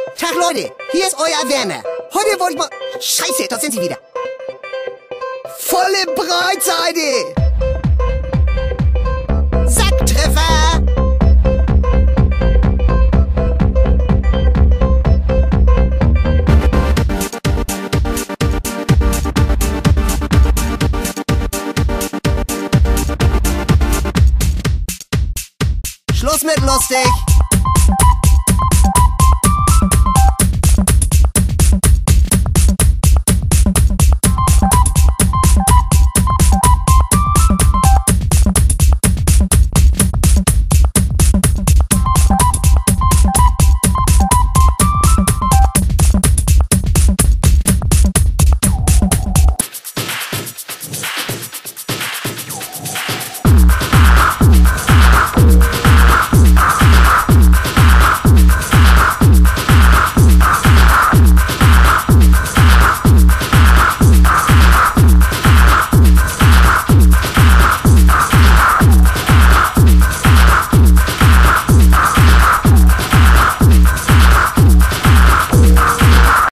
Tag Leute, hier ist euer Werner. Heute wollte ich mal... Scheiße, da sind sie wieder. Volle Breitseite. Sacktreffer. Schluss mit lustig.